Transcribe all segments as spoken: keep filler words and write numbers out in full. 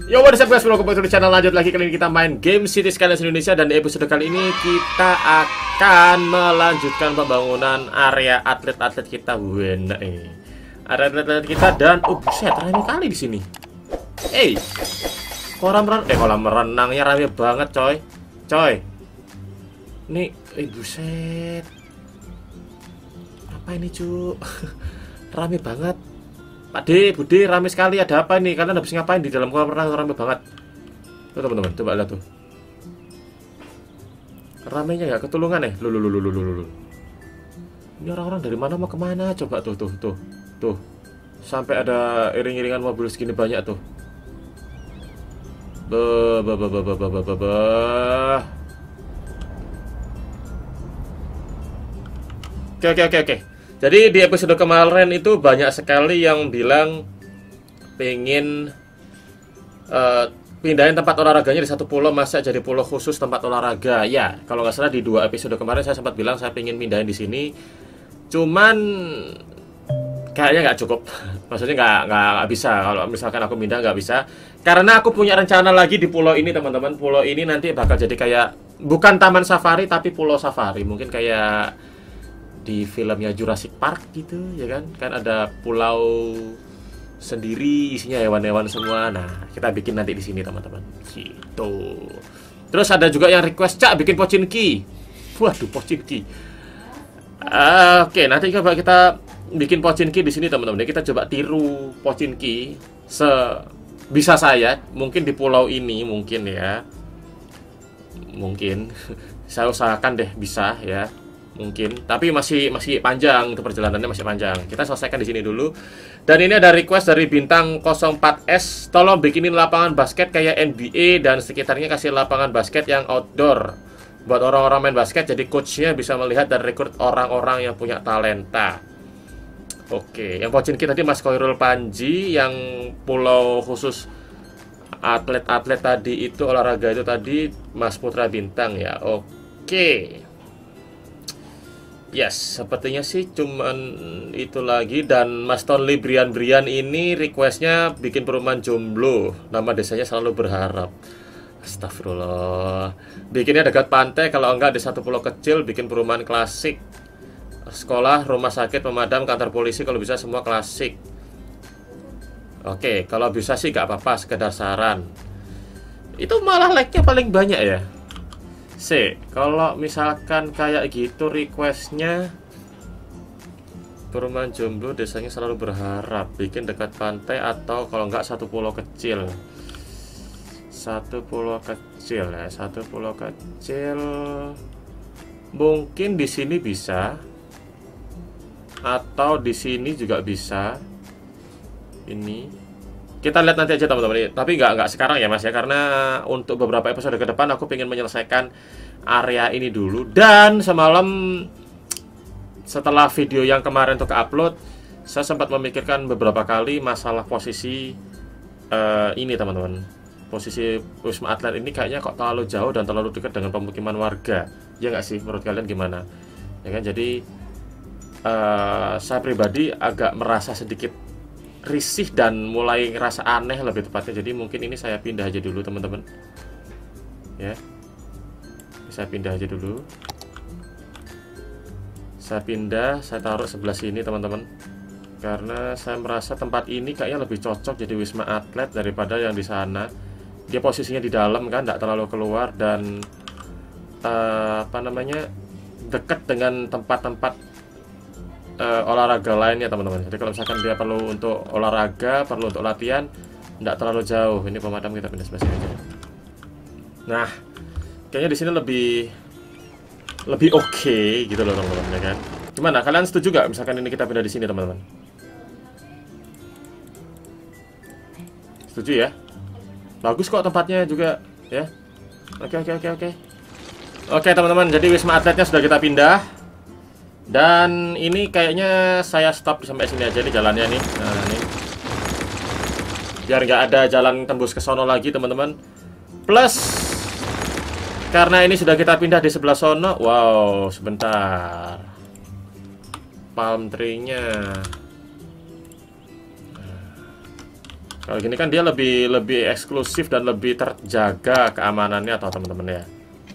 Yo, what is up guys, welcome back to the channel. Lanjut lagi, kali ini kita main game City Skylines Indonesia. Dan di episode kali ini kita akan melanjutkan pembangunan area atlet-atlet kita. Wena eh area atlet-atlet kita. Dan oh buset, ramai kali di sini. Eh kolam renang, eh kolam renangnya ramai banget coy. Coy ini, eh buset, apa ini cu? Rame banget. Pak D, Bude, rame sekali. Ada apa nih? Kalian habis ngapain di dalam kolam renang? Rame banget. Tuh teman-teman, coba lihat tuh. Ramenya nggak ketulungan ya? Lulu, lulu, lulu, lulu. Ini orang-orang dari mana mau kemana? Coba tuh, tuh, tuh, tuh. Sampai ada iring-iringan mobil segini banyak tuh. Be, be, be, be, be, be, be, be. Oke, oke, oke, oke. Jadi di episode kemarin itu banyak sekali yang bilang pengen uh, pindahin tempat olahraganya di satu pulau, masa jadi pulau khusus tempat olahraga. Ya, kalau nggak salah di dua episode kemarin saya sempat bilang saya pengen pindahin di sini. Cuman kayaknya nggak cukup. Maksudnya nggak nggak bisa. Kalau misalkan aku pindah nggak bisa. Karena aku punya rencana lagi di pulau ini teman-teman. Pulau ini nanti bakal jadi kayak bukan taman safari tapi pulau safari. Mungkin kayak di filmnya Jurassic Park gitu ya kan, kan ada pulau sendiri isinya hewan-hewan semua. Nah kita bikin nanti di sini teman-teman gitu. Terus ada juga yang request, Cak bikin Pochinki. Waduh, Pochinki. uh, oke okay, nanti coba kita bikin Pochinki di sini teman-teman. Kita coba tiru Pochinki se bisa saya mungkin di pulau ini, mungkin ya, mungkin saya usahakan deh bisa ya, mungkin, tapi masih masih panjang, itu perjalanannya masih panjang. Kita selesaikan di sini dulu. Dan ini ada request dari Bintang nol empat S, tolong bikinin lapangan basket kayak N B A dan sekitarnya, kasih lapangan basket yang outdoor buat orang-orang main basket, jadi coachnya bisa melihat dan rekrut orang-orang yang punya talenta. Oke, yang Pochinki tadi Mas Koirul Panji, yang pulau khusus atlet-atlet tadi itu, olahraga itu tadi Mas Putra Bintang ya. Oke. Yes, sepertinya sih cuman itu lagi. Dan Mas Tonli Brian Brian ini requestnya bikin perumahan jomblo, nama desanya Selalu Berharap. Astagfirullah. Bikinnya dekat pantai, kalau enggak di satu pulau kecil. Bikin perumahan klasik, sekolah, rumah sakit, pemadam, kantor polisi, kalau bisa semua klasik. Oke, kalau bisa sih gak apa-apa, sekedar saran. Itu malah like-nya paling banyak ya. C, kalau misalkan kayak gitu requestnya perumahan jomblo desanya Selalu Berharap, bikin dekat pantai atau kalau enggak satu pulau kecil. Satu pulau kecil ya, satu pulau kecil. Mungkin di sini bisa, atau di sini juga bisa. Ini kita lihat nanti aja teman-teman, tapi nggak nggak sekarang ya Mas ya, karena untuk beberapa episode ke depan aku pengen menyelesaikan area ini dulu. Dan semalam setelah video yang kemarin untuk upload, saya sempat memikirkan beberapa kali masalah posisi uh, ini teman-teman. Posisi Wisma Atlet ini kayaknya kok terlalu jauh dan terlalu dekat dengan pemukiman warga. Ya nggak sih, menurut kalian gimana? Ya kan, jadi uh, saya pribadi agak merasa sedikit risih dan mulai ngerasa aneh lebih tepatnya. Jadi mungkin ini saya pindah aja dulu teman-teman ya. Saya pindah aja dulu. Saya pindah, saya taruh sebelah sini teman-teman, karena saya merasa tempat ini kayaknya lebih cocok jadi Wisma Atlet daripada yang di sana. Dia posisinya di dalam kan, tidak terlalu keluar, dan uh, apa namanya, dekat dengan tempat-tempat Uh, olahraga lainnya teman-teman. Jadi kalau misalkan dia perlu untuk olahraga, perlu untuk latihan, tidak terlalu jauh. Ini pemadam, kita pindah sebelah sini aja. Nah, kayaknya di sini lebih lebih oke okay, gitu loh teman-teman ya kan. Gimana? Kalian setuju gak misalkan ini kita pindah di sini teman-teman? Setuju ya? Bagus kok tempatnya juga ya. Oke oke oke oke. Oke teman-teman, jadi Wisma Atletnya sudah kita pindah. Dan ini kayaknya saya stop sampai sini aja nih jalannya nih. Nah ini, biar nggak ada jalan tembus ke sono lagi teman-teman. Plus karena ini sudah kita pindah di sebelah sono. Wow, sebentar. Palm tree-nya Kalau gini kan dia lebih lebih eksklusif dan lebih terjaga keamanannya atau teman-teman ya.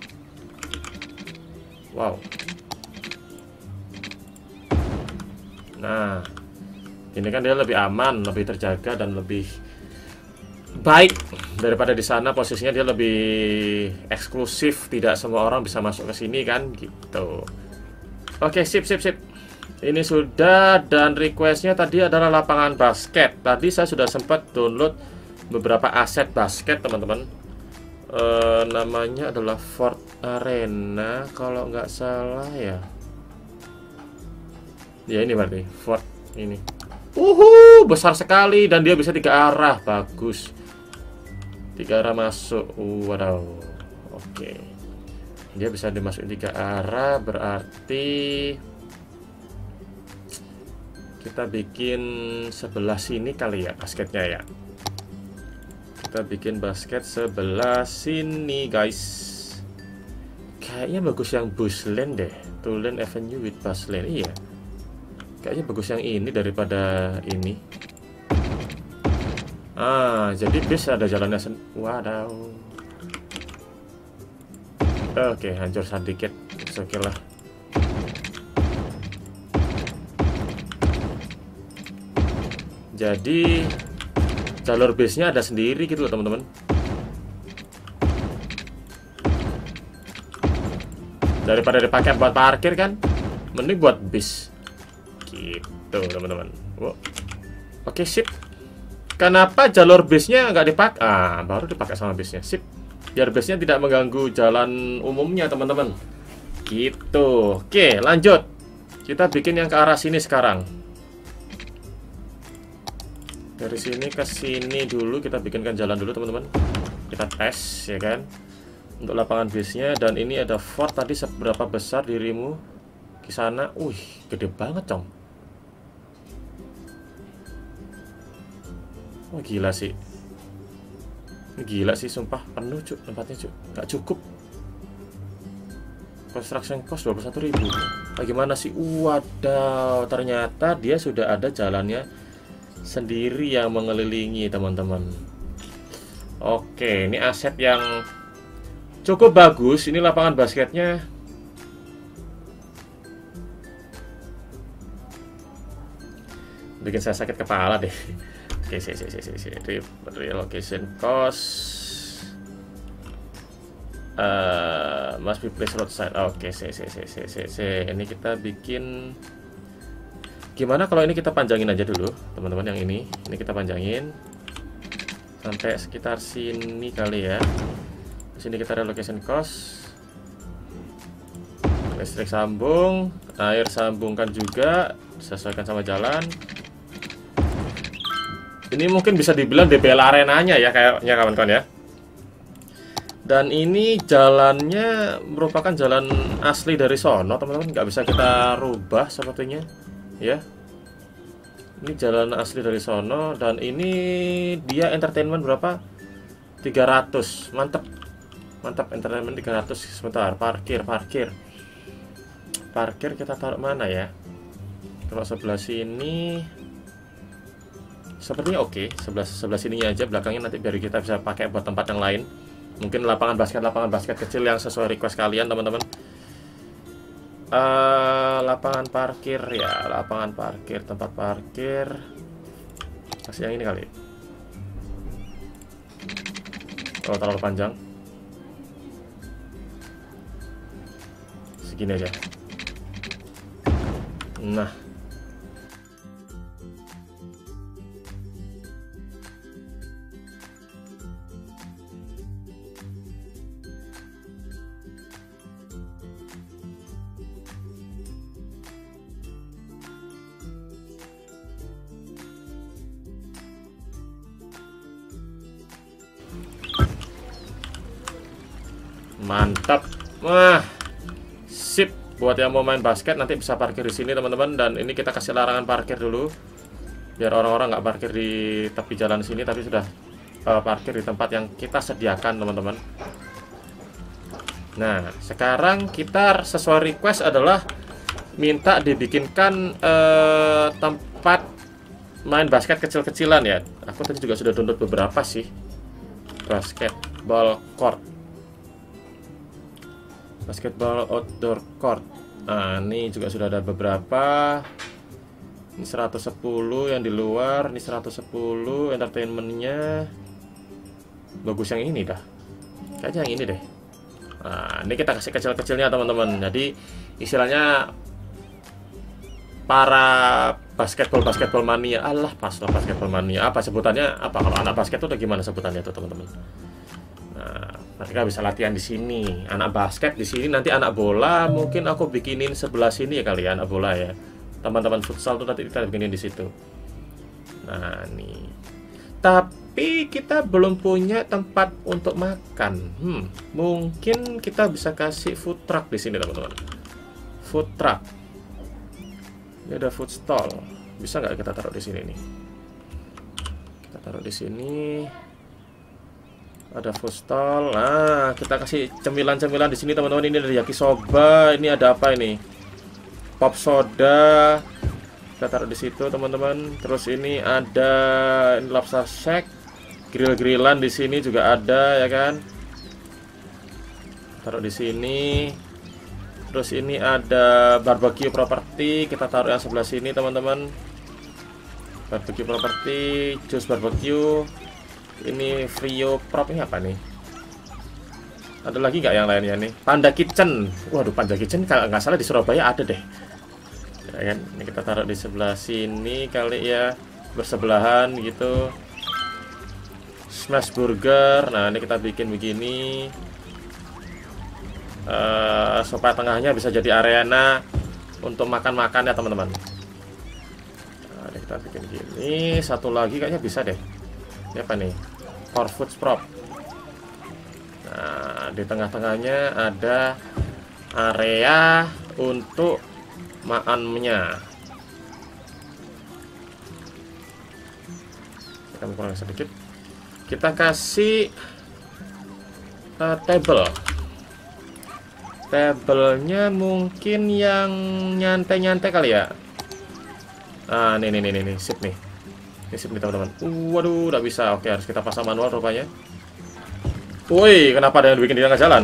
Wow. Nah, ini kan dia lebih aman, lebih terjaga dan lebih baik daripada di sana. Posisinya dia lebih eksklusif, tidak semua orang bisa masuk ke sini kan gitu. Oke, sip sip sip. Ini sudah, dan requestnya tadi adalah lapangan basket. Tadi saya sudah sempat download beberapa aset basket teman-teman. E, namanya adalah Fort Arena kalau nggak salah ya. Ya ini berarti Fort ini. Uhu, besar sekali dan dia bisa tiga arah, bagus. Tiga arah masuk. Uh, waduh. Oke. Dia bisa dimasukin tiga arah, berarti kita bikin sebelah sini kali ya basketnya ya. Kita bikin basket sebelah sini guys. Kayaknya bagus yang bushland deh. Tulen Avenue with bushland. Iya. Kayaknya bagus yang ini daripada ini. Ah, jadi bis ada jalannya sen. Wadaw. Oke, hancur sedikit. Oke lah. Jadi jalur base-nya ada sendiri gitu loh teman-teman. Daripada dipakai buat parkir kan, mending buat bis. Gitu teman-teman. Wow. Oke, sip. Kenapa jalur base-nya nggak dipakai? Ah, baru dipakai sama base-nya. Sip. Biar base-nya tidak mengganggu jalan umumnya teman-teman. Gitu. Oke, lanjut. Kita bikin yang ke arah sini sekarang. Dari sini ke sini dulu kita bikinkan jalan dulu teman-teman. Kita tes ya kan. Untuk lapangan base-nya, dan ini ada fort tadi seberapa besar dirimu di sana? Wih, gede banget, Cong. Wah, gila sih. Ini gila sih sumpah, penuh cuk tempatnya cuk. Nggak cukup. Construction cost dua puluh satu ribu. Bagaimana sih? Wadaw, ternyata dia sudah ada jalannya sendiri yang mengelilingi teman-teman. Oke, ini aset yang cukup bagus. Ini lapangan basketnya. Bikin saya sakit kepala deh. Oke, sih, sih, sih, sih. Relocation cost. Uh, must be placed roadside. Oke, sih, sih, sih, sih, sih, sih. Ini kita bikin. Gimana kalau ini kita panjangin aja dulu, teman-teman, yang ini. Ini kita panjangin sampai sekitar sini kali ya. Sini kita relocation cost. Listrik sambung, air sambungkan juga, sesuaikan sama jalan. Ini mungkin bisa dibilang D B L arenanya ya kayaknya kawan-kawan ya. Dan ini jalannya merupakan jalan asli dari sono, teman-teman. Nggak bisa kita rubah sepertinya. Ya, ini jalan asli dari sono, dan ini dia entertainment berapa? tiga ratus. Mantap. Mantap, entertainment tiga ratus. Sebentar, parkir, parkir. Parkir kita taruh mana ya? Kalau sebelah sini sepertinya oke. Sebelah sebelah sininya aja, belakangnya nanti biar kita bisa pakai buat tempat yang lain. Mungkin lapangan basket, lapangan basket kecil yang sesuai request kalian, teman-teman. Uh, lapangan parkir ya, lapangan parkir, tempat parkir. Kasih yang ini kali. Kalau terlalu panjang, segini aja. Nah, mantap. Wah, sip. Buat yang mau main basket nanti bisa parkir di sini, teman-teman. Dan ini kita kasih larangan parkir dulu, biar orang-orang nggak parkir di tepi jalan sini, tapi sudah uh, parkir di tempat yang kita sediakan, teman-teman. Nah, sekarang kita sesuai request adalah minta dibikinkan uh, tempat main basket kecil-kecilan ya. Aku tadi juga sudah download beberapa sih. Basketball court, basketball outdoor court. Nah, ini juga sudah ada beberapa. Ini seratus sepuluh yang di luar, ini seratus sepuluh entertainmentnya. Bagus yang ini dah. Kayaknya yang ini deh. Nah, ini kita kasih kecil-kecilnya teman-teman. Jadi istilahnya para basketball basketball mania, Allah pas lah basketball mania. Apa sebutannya? Apa kalau anak basket itu udah gimana sebutannya tuh teman-teman? Nah, mereka bisa latihan di sini. Anak basket di sini, nanti anak bola mungkin aku bikinin sebelah sini ya kali ya, anak bola ya. Teman-teman futsal tuh nanti kita bikinin di situ. Nah, nih. Tapi kita belum punya tempat untuk makan. Hmm, mungkin kita bisa kasih food truck di sini teman-teman. Food truck. Ini ada food stall. Bisa nggak kita taruh di sini nih? Kita taruh di sini. Ada food stall. Nah, kita kasih cemilan-cemilan di sini teman-teman. Ini ada yakisoba. Ini ada apa ini? Pop soda. Kita taruh di situ teman-teman. Terus ini ada ini lobster shack. Grill-grillan di sini juga ada ya kan? Taruh di sini. Terus ini ada barbecue property, kita taruh yang sebelah sini teman-teman. Barbecue property, jus barbecue. Ini Frio prop, ini apa nih? Ada lagi nggak yang lainnya nih? Panda Kitchen. Waduh, Panda Kitchen kalau nggak salah di Surabaya ada deh. Ya kan? Ini kita taruh di sebelah sini kali ya, bersebelahan gitu. Smash Burger. Nah, ini kita bikin begini. Uh, supaya tengahnya bisa jadi arena untuk makan-makan ya teman-teman. Nah, kita bikin gini. Satu lagi kayaknya bisa deh. Ini apa nih? Core food prop. Nah, di tengah-tengahnya ada area untuk makannya. Kita kurang sedikit. Kita kasih uh, table. Tabelnya mungkin yang nyantai-nyantai kali ya. Ah, nih nih nih nih, sip nih. Ini sip nih teman-teman. Uh, waduh, udah bisa. Oke, harus kita pasang manual rupanya. Woi, kenapa ada yang bikin dia nggak jalan?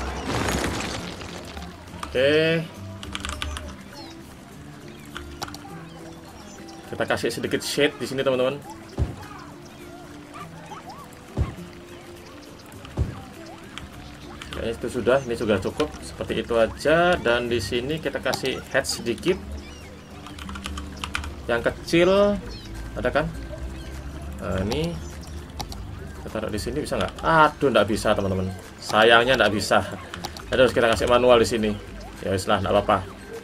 Oke. Kita kasih sedikit shade di sini teman-teman. Itu sudah, ini sudah cukup seperti itu aja. Dan di sini kita kasih head sedikit, yang kecil ada kan? Nah, ini kita taruh di sini bisa nggak? Aduh, nggak bisa teman-teman. Sayangnya nggak bisa. Jadi harus kita kasih manual di sini. Ya wis lah, nggak apa-apa.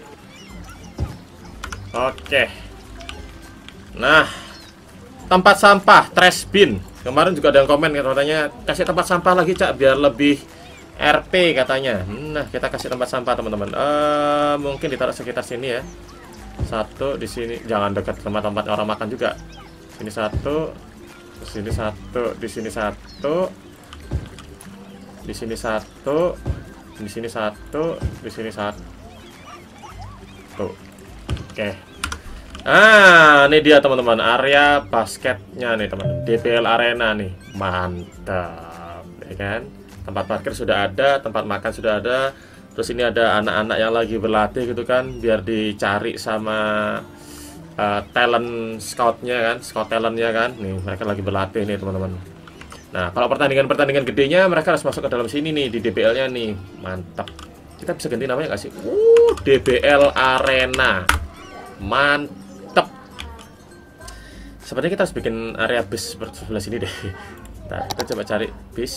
Oke. Nah, tempat sampah trash bin. Kemarin juga ada yang komen katanya kasih tempat sampah lagi cak biar lebih R P katanya. Nah, kita kasih tempat sampah teman-teman. Uh, mungkin ditaruh sekitar sini ya. Satu di sini, jangan dekat tempat-tempat orang makan juga. Sini satu, di sini satu, di sini satu, di sini satu, di sini satu, di sini satu. Tuh. Oke. Ah, ini dia teman-teman area basketnya nih teman. D B L Arena nih, mantap, ya kan? Tempat parkir sudah ada, tempat makan sudah ada. Terus ini ada anak-anak yang lagi berlatih gitu kan, biar dicari sama uh, talent scoutnya kan, scout talentnya kan. Nih mereka lagi berlatih nih teman-teman. Nah kalau pertandingan-pertandingan gedenya mereka harus masuk ke dalam sini nih di D B L-nya nih, mantap. Kita bisa ganti namanya nggak sih? Uh, D B L Arena, mantap. Sepertinya kita harus bikin area bis sebelah sini deh. Nah, kita coba cari bis.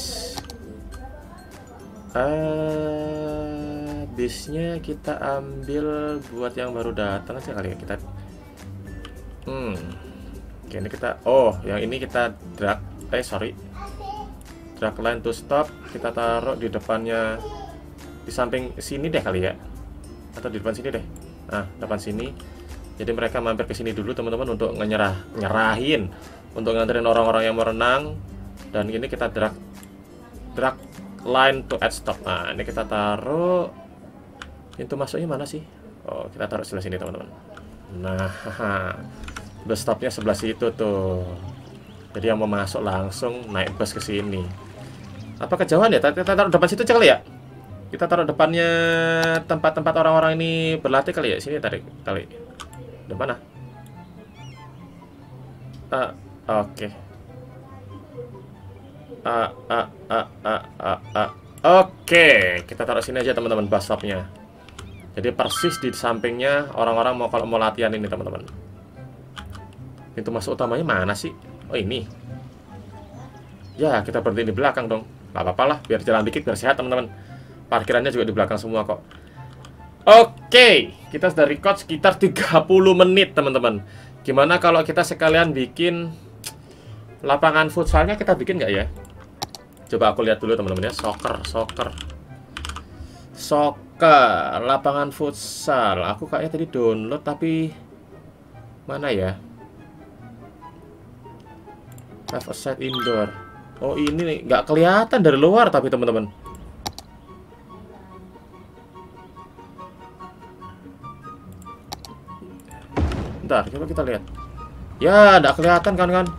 Uh, bisnya kita ambil buat yang baru datang aja kali ya kita. Hmm. Oke, ini kita. Oh, yang ini kita drag. Eh, sorry. Drag line to stop. Kita taruh di depannya, di samping sini deh kali ya. Atau di depan sini deh. Nah, depan sini. Jadi mereka mampir ke sini dulu teman-teman untuk nyerah, nyerahin, untuk nganterin orang-orang yang mau renang. Dan ini kita drag, drag line to add stop. Nah, ini kita taruh. Pintu masuknya mana sih? Oh, kita taruh sebelah sini teman-teman. Nah, Bus stopnya sebelah situ tuh. Jadi yang mau masuk langsung naik bus ke sini. Apa kejauhan ya? Kita taruh depan situ aja kali ya? Kita taruh depannya tempat-tempat orang-orang ini berlatih kali ya? Sini tarik kali. Di mana? Ah, oke. Okay. Ah, ah, ah, ah, ah, ah. Oke, kita taruh sini aja teman-teman bus stopnya. Jadi persis di sampingnya orang-orang mau kalau mau latihan ini teman-teman. Pintu masuk utamanya mana sih? Oh ini. Ya kita berhenti di belakang dong. Gak apa-apa lah, biar jalan dikit biar sehat teman-teman. Parkirannya juga di belakang semua kok. Oke, kita sudah record sekitar tiga puluh menit teman-teman. Gimana kalau kita sekalian bikin lapangan futsalnya, kita bikin nggak ya? Coba aku lihat dulu teman-teman ya. Soccer, soccer Soccer, lapangan futsal. Aku kayaknya tadi download tapi mana ya? Have a side indoor. Oh ini nih, nggak kelihatan dari luar tapi teman-teman. Bentar, coba kita lihat. Ya, nggak kelihatan kan kan?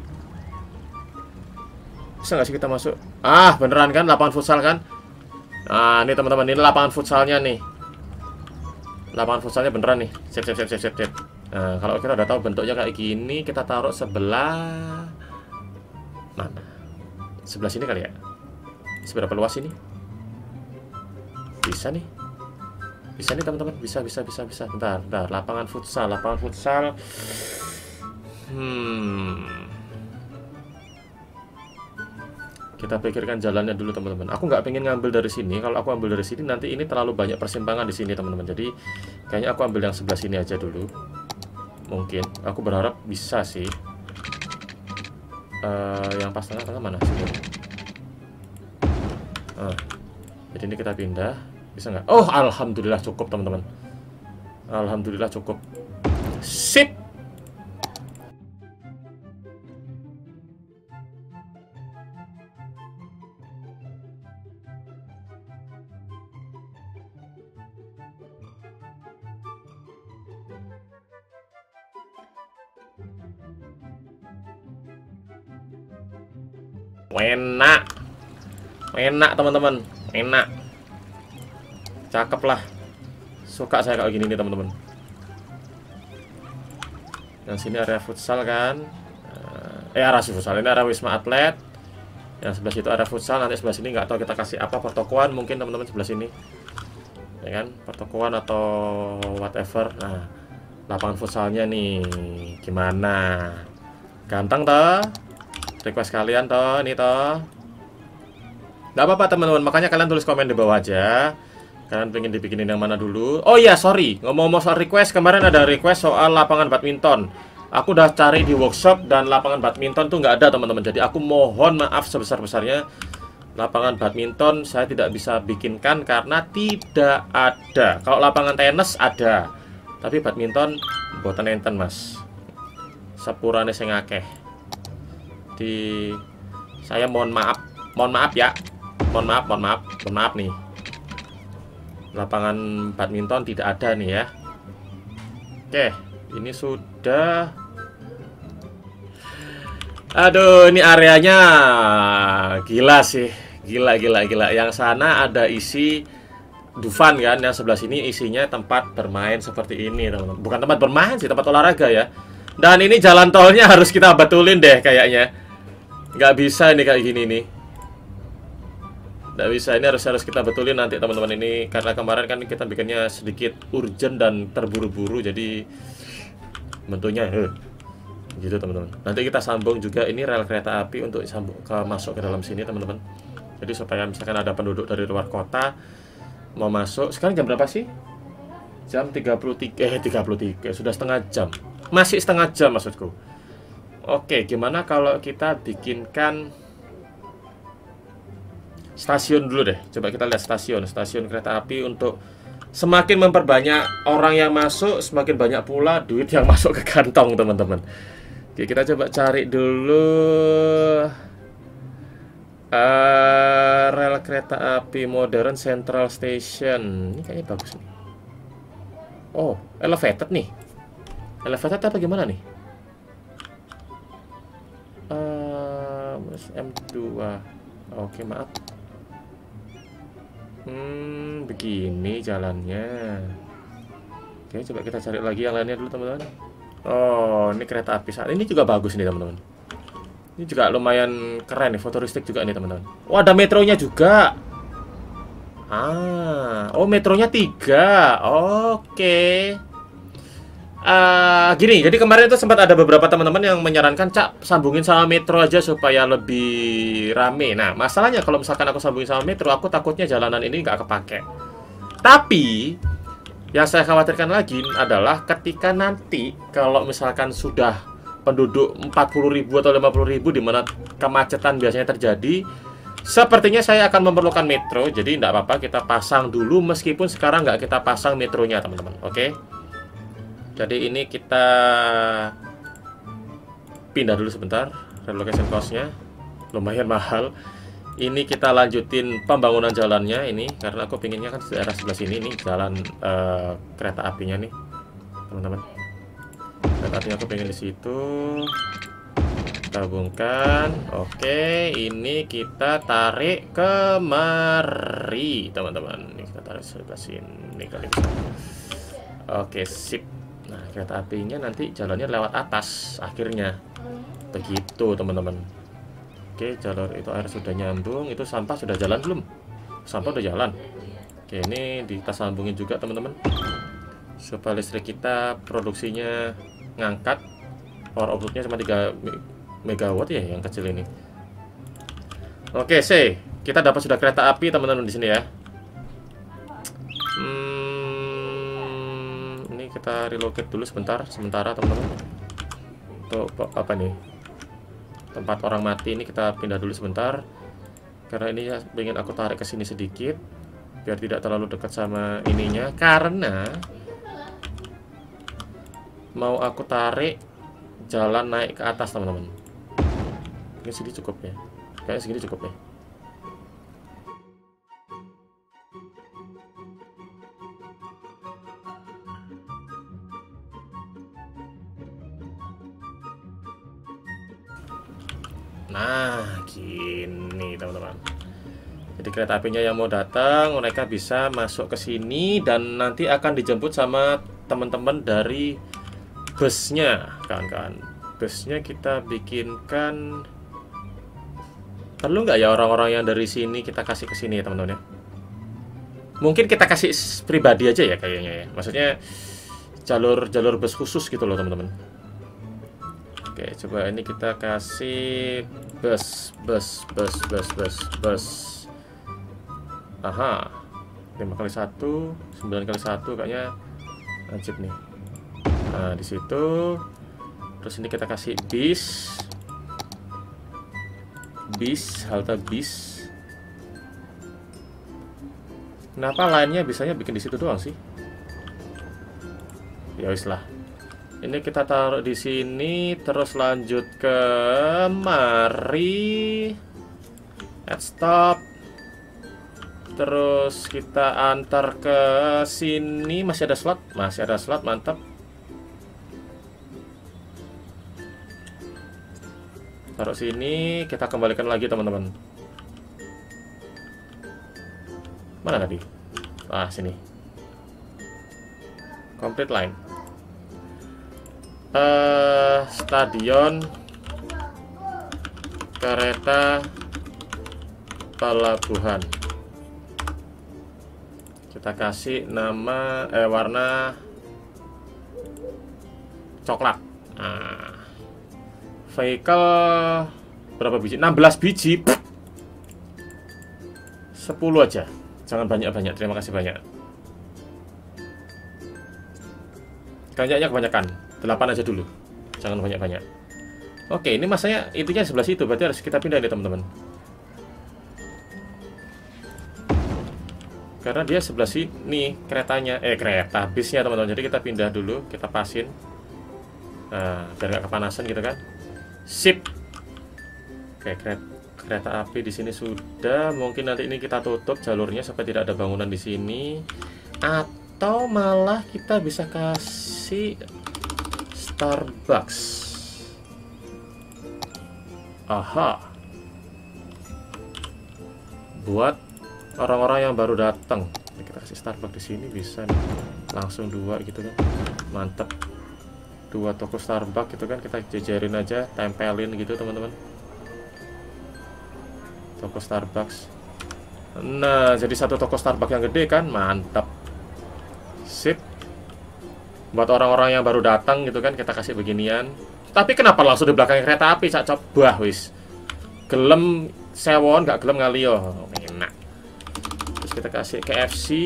Bisa nggak sih kita masuk? Ah, beneran kan lapangan futsal kan? Nah, ini teman-teman, ini lapangan futsalnya nih. Lapangan futsalnya beneran nih. Sip, sip, sip, sip, sip, sip. Nah, kalau kita udah tahu bentuknya kayak gini, kita taruh sebelah mana? Sebelah sini kali ya? Seberapa luas ini? Bisa nih. Bisa nih teman-teman. Bisa, bisa, bisa, bisa. Bentar, bentar. Lapangan futsal, lapangan futsal. Hmm. Kita pikirkan jalannya dulu teman-teman. Aku nggak pengen ngambil dari sini. Kalau aku ambil dari sini nanti ini terlalu banyak persimpangan di sini teman-teman. Jadi kayaknya aku ambil yang sebelah sini aja dulu. Mungkin. Aku berharap bisa sih. Uh, yang pas tengah-tengah mana sini? Uh, jadi ini kita pindah. Bisa nggak? Oh, alhamdulillah cukup teman-teman. Alhamdulillah cukup. Sip. Enak, enak teman-teman, enak, cakep lah, suka saya kalau gini nih teman-teman. Yang sini area futsal kan, eh area futsal ini area wisma atlet. Yang sebelah situ area futsal, nanti sebelah sini nggak tahu kita kasih apa, pertokoan mungkin teman-teman sebelah sini, ya kan, pertokoan atau whatever. Nah, lapangan futsalnya nih, gimana? Ganteng toh? Request kalian toh, ini toh. Gak apa-apa teman-teman, makanya kalian tulis komen di bawah aja. Kalian pengen dibikinin yang mana dulu. Oh iya, sorry, ngomong-ngomong soal request, kemarin ada request soal lapangan badminton. Aku udah cari di workshop dan lapangan badminton tuh nggak ada teman-teman. Jadi aku mohon maaf sebesar-besarnya. Lapangan badminton saya tidak bisa bikinkan karena tidak ada. Kalau lapangan tenis ada, tapi badminton buatan enten mas. Sepurane sing akeh. Di saya mohon maaf, mohon maaf ya, mohon maaf, mohon maaf, mohon maaf nih. Lapangan badminton tidak ada nih ya. Oke, ini sudah. Aduh, ini areanya gila sih, gila, gila, gila. Yang sana ada isi Dufan kan, yang sebelah sini isinya tempat bermain seperti ini, teman-teman. Bukan tempat bermain sih, tempat olahraga ya. Dan ini jalan tolnya harus kita betulin deh kayaknya. Nggak bisa ini kayak gini nih. Nggak bisa, ini harus harus kita betulin nanti teman-teman ini. Karena kemarin kan kita bikinnya sedikit urgent dan terburu-buru. Jadi bentuknya eh, gitu teman-teman. Nanti kita sambung juga ini rel kereta api untuk sambung ke masuk ke dalam sini teman-teman. Jadi supaya misalkan ada penduduk dari luar kota mau masuk. Sekarang jam berapa sih? Jam tiga puluh tiga, eh tiga puluh tiga, sudah setengah jam. Masih setengah jam maksudku. Oke, gimana kalau kita bikinkan stasiun dulu deh. Coba kita lihat stasiun, stasiun kereta api untuk semakin memperbanyak orang yang masuk, semakin banyak pula duit yang masuk ke kantong teman-teman. Oke, kita coba cari dulu uh, rel kereta api modern Central Station. Ini kayaknya bagus nih. Oh, elevated nih. Elevated apa gimana nih? M dua. Oke, maaf. Hmm, begini jalannya. Oke, coba kita cari lagi yang lainnya dulu, teman-teman. Oh, ini kereta api saat ini juga bagus nih, teman-teman. Ini juga lumayan keren nih, futuristik juga nih, teman-teman. Oh, ada metronya juga. Ah, oh metronya tiga. Oke. Uh, gini, jadi kemarin itu sempat ada beberapa teman-teman yang menyarankan, Cak, sambungin sama metro aja supaya lebih rame. Nah, masalahnya kalau misalkan aku sambungin sama metro, aku takutnya jalanan ini nggak kepake. Tapi yang saya khawatirkan lagi adalah ketika nanti kalau misalkan sudah penduduk empat puluh ribu atau lima puluh ribu di mana kemacetan biasanya terjadi, sepertinya saya akan memerlukan metro. Jadi tidak apa-apa, kita pasang dulu meskipun sekarang nggak kita pasang metronya, teman-teman. Oke. Jadi ini kita pindah dulu sebentar. Relocation cost-nya lumayan mahal. Ini kita lanjutin pembangunan jalannya ini, karena aku pinginnya kan di daerah sebelah sini nih jalan uh, kereta apinya nih, teman-teman. Kereta apinya aku pengen di situ. Gabungkan. Oke, ini kita tarik kemari, teman-teman. Ini kita tarik sebelah sini kali bisa. Oke, sip. Nah, kereta apinya nanti jalannya lewat atas akhirnya. Begitu, teman-teman. Oke, jalur itu air sudah nyambung. Itu sampah sudah jalan belum? Sampah udah jalan. Oke, ini kita sambungin juga, teman-teman. Supaya listrik kita produksinya ngangkat. Power outputnya cuma tiga megawatt ya yang kecil ini. Oke, C. Kita dapat sudah kereta api, teman-teman, di sini ya. Hmm, kita relocate dulu sebentar, sementara teman-teman. Untuk apa nih? Tempat orang mati ini kita pindah dulu sebentar. Karena ini ya, ingin aku tarik ke sini sedikit biar tidak terlalu dekat sama ininya. Karena mau aku tarik jalan naik ke atas, teman-teman. Ini sini cukup ya. Kayaknya segini cukup ya. Nah, gini, teman-teman. Jadi kereta apinya yang mau datang, mereka bisa masuk ke sini dan nanti akan dijemput sama teman-teman dari busnya, kawan-kawan. Busnya kita bikinkan. Perlu nggak ya orang-orang yang dari sini kita kasih ke sini ya, teman-teman ya? Mungkin kita kasih pribadi aja ya kayaknya ya. Maksudnya jalur-jalur bus khusus gitu loh, teman-teman. Oke, coba ini kita kasih bus, bus, bus, bus, bus, bus. Aha, lima kali satu, sembilan kali satu, kayaknya wajib nih. Nah, di situ. Terus ini kita kasih bis, bis, halte bis. Kenapa lainnya bisanya bikin di situ doang sih? Ya wis lah. Ini kita taruh di sini, terus lanjut ke mari, add stop, terus kita antar ke sini. Masih ada slot, masih ada slot, mantap. Taruh sini, kita kembalikan lagi, teman-teman. Mana tadi? Ah, sini. Complete line. Uh, stadion kereta pelabuhan. Kita kasih nama eh warna coklat. Nah, vehicle berapa biji? enam belas biji. sepuluh aja. Jangan banyak-banyak. Terima kasih banyak. Kayaknya kebanyakan. delapan aja dulu, jangan banyak-banyak. Oke, ini masanya intinya sebelah situ, berarti harus kita pindah nih, teman-teman. Karena dia sebelah sini keretanya, eh kereta bisnya, teman-teman. Jadi kita pindah dulu, kita pasin. Nah, biar nggak kepanasan gitu kan. Sip. Oke, kereta, kereta api di sini sudah. Mungkin nanti ini kita tutup jalurnya supaya tidak ada bangunan di sini. Atau malah kita bisa kasih Starbucks. Aha. buat orang-orang yang baru datang. Kita kasih Starbucks di sini bisa nih. Langsung dua gitu kan. Mantep. Dua toko Starbucks gitu kan, kita jejerin aja, tempelin gitu teman-teman. Toko Starbucks. Nah, jadi satu toko Starbucks yang gede kan, mantap. Sip. Buat orang-orang yang baru datang gitu kan, kita kasih beginian. Tapi kenapa langsung di belakang kereta api, cak coba wis. Gelem sewon, gak gelem ngalio. Enak. Terus kita kasih K F C.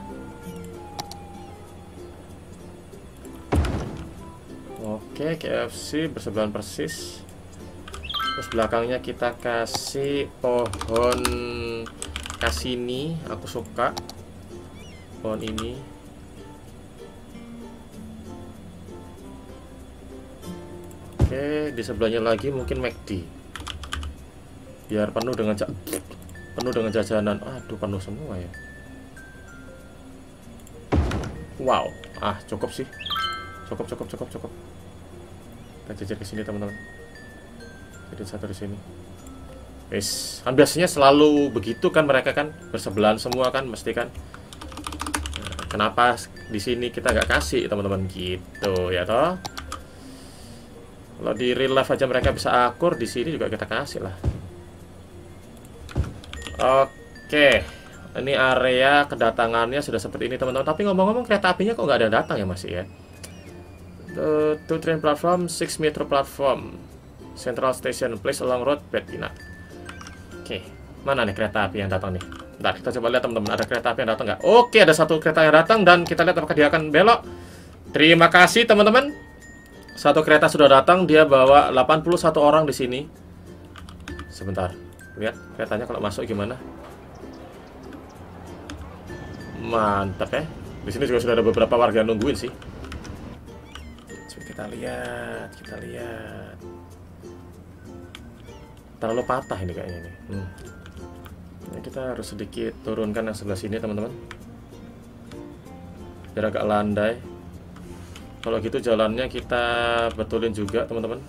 Oke, K F C bersebelahan persis. Terus belakangnya kita kasih pohon kasini, aku suka pohon ini. Oke, di sebelahnya lagi mungkin McD. Biar penuh dengan ja penuh dengan jajanan. Aduh, penuh semua ya. Wow, ah cukup sih. Cukup, cukup, cukup, cukup. Kita jajar ke sini teman-teman. Jadi satu di sini. Wis, kan biasanya selalu begitu kan mereka kan bersebelahan semua kan mesti kan. Nah, kenapa di sini kita nggak kasih teman-teman gitu ya toh? Kalau di real life aja mereka bisa akur, di sini juga kita kasih lah. Oke, ini area kedatangannya sudah seperti ini teman-teman. Tapi ngomong-ngomong kereta apinya kok nggak ada datang ya masih ya? The two train platform, six metro platform, Central Station, place along road, Betina. Oke, mana nih kereta api yang datang nih? Bentar, kita coba lihat teman-teman, ada kereta api yang datang nggak? Oke, ada satu kereta yang datang dan kita lihat apakah dia akan belok. Terima kasih teman-teman. Satu kereta sudah datang, dia bawa delapan puluh satu orang di sini. Sebentar, lihat keretanya kalau masuk gimana? Mantap ya. Di sini juga sudah ada beberapa warga yang nungguin sih. Kita lihat, kita lihat. Terlalu patah ini kayaknya nih. Hmm. Ini kita harus sedikit turunkan yang sebelah sini teman-teman. Biar agak landai. Kalau gitu jalannya kita betulin juga teman-teman.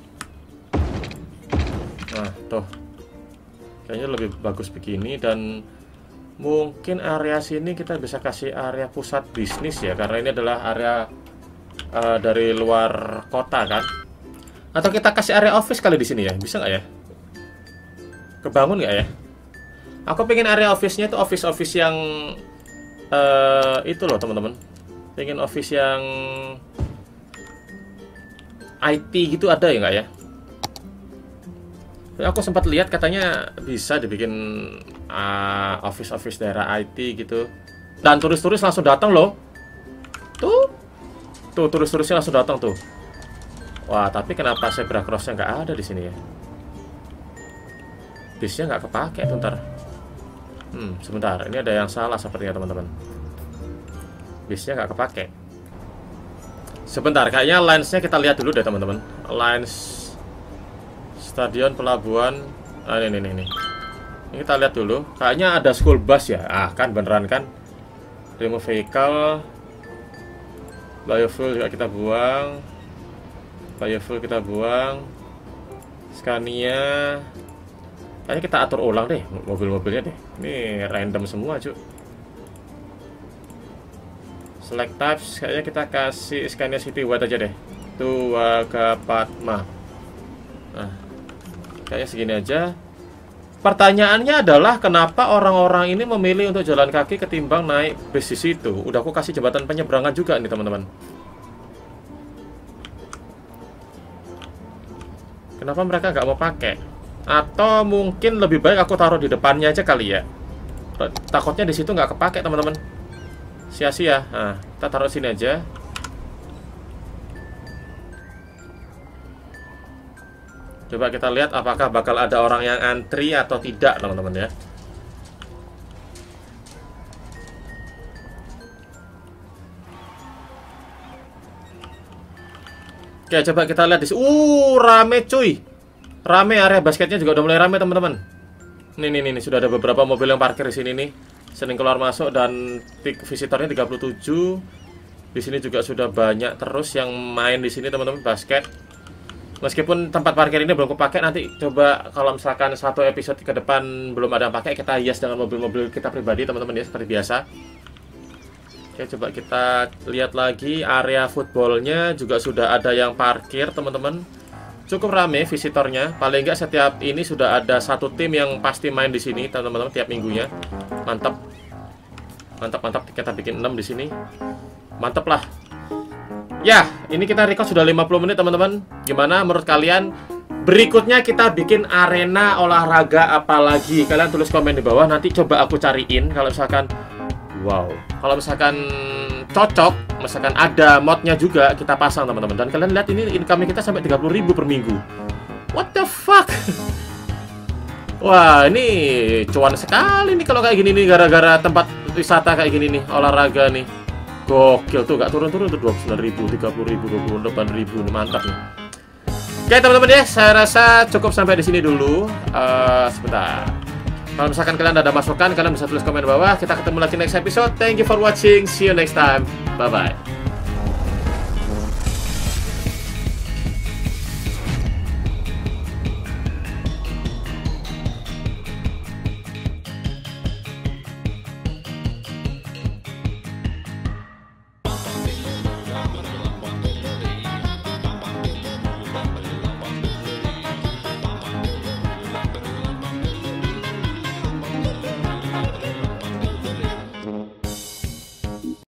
Nah, tuh. Kayaknya lebih bagus begini dan mungkin area sini kita bisa kasih area pusat bisnis ya, karena ini adalah area Uh, dari luar kota kan, atau kita kasih area office kali di sini ya, bisa nggak ya? Kebangun nggak ya? Aku pengen area office-nya itu office-office yang uh, itu loh teman-teman. Pengen office yang I T gitu, ada ya nggak ya? Aku sempat lihat katanya bisa dibikin uh, office-office daerah I T gitu, dan turis-turis langsung datang loh. Tuh. Tuh, turis-turisnya langsung datang tuh. Wah, tapi kenapa zebra crossnya nggak ada di sini ya? Bisnya nggak kepake tuh ntar. Hmm, sebentar. Ini ada yang salah sepertinya teman-teman. Bisnya nggak kepake. Sebentar, kayaknya lines-nya kita lihat dulu deh teman-teman. Lines stadion pelabuhan. Ah, ini, ini, ini. Ini kita lihat dulu. Kayaknya ada school bus ya. Ah, kan beneran kan? Remove vehicle. Biofuel juga kita buang. Biofuel kita buang. Scania. Kayaknya kita atur ulang deh mobil-mobilnya deh. Ini random semua cuy. Select types. Kayaknya kita kasih Scania City White aja deh. Tuwagapatma. Nah, kayaknya segini aja. Pertanyaannya adalah kenapa orang-orang ini memilih untuk jalan kaki ketimbang naik bis di situ? Udah aku kasih jembatan penyeberangan juga nih teman-teman. Kenapa mereka nggak mau pakai? Atau mungkin lebih baik aku taruh di depannya aja kali ya? Takutnya di situ nggak kepake teman-teman. Sia-sia. Nah, kita taruh sini aja. Coba kita lihat apakah bakal ada orang yang antri atau tidak teman-teman ya. Oke, coba kita lihat di sini. Uh, rame cuy. Rame, area basketnya juga udah mulai rame teman-teman. Nih, nih, nih, sudah ada beberapa mobil yang parkir di sini nih. Sering keluar masuk dan visitornya tiga puluh tujuh. Di sini juga sudah banyak terus yang main di sini teman-teman basket. Meskipun tempat parkir ini belum kepake, nanti coba kalau misalkan satu episode ke depan belum ada yang pakai, kita hias dengan mobil-mobil kita pribadi teman-teman ya, seperti biasa. Oke, coba kita lihat lagi area footballnya juga sudah ada yang parkir teman-teman. Cukup rame visitornya, paling nggak setiap ini sudah ada satu tim yang pasti main di sini teman-teman tiap minggunya. Mantap, mantap, mantap. Kita bikin enam di sini, mantap lah. Ya, ini kita record sudah lima puluh menit teman-teman. Gimana menurut kalian? Berikutnya kita bikin arena olahraga apa lagi? Kalian tulis komen di bawah, nanti coba aku cariin. Kalau misalkan, wow, kalau misalkan cocok, misalkan ada modnya juga kita pasang teman-teman. Dan kalian lihat ini income kita sampai tiga puluh ribu per minggu. What the fuck? Wah, ini cuan sekali nih kalau kayak gini nih, gara-gara tempat wisata kayak gini nih, olahraga nih. Gokil tuh, gak turun-turun tuh, dua puluh sembilan ribu, tiga puluh ribu, dua puluh delapan ribu, nih mantap nih. Oke teman-teman ya, saya rasa cukup sampai di sini dulu. Uh, sebentar. Kalau misalkan kalian ada masukan, kalian bisa tulis komen di bawah. Kita ketemu lagi next episode. Thank you for watching. See you next time. Bye-bye.